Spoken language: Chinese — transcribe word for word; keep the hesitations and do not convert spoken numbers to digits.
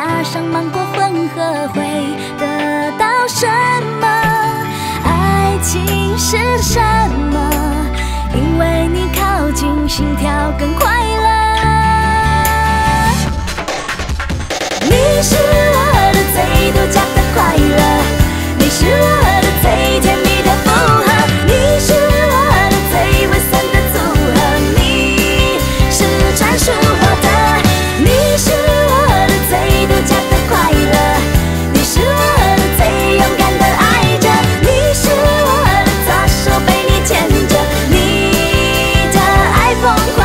加上芒果混合会得到什么？爱情是什么？因为你靠近，心跳更快乐。你是我的最独家的快乐，你是我的最甜蜜的负荷，你是我的最微酸的组合，你是专属我的，你是我的最独家的快乐，你是我的最勇敢的爱着，你是我的左手被你牵着，你的爱疯狂。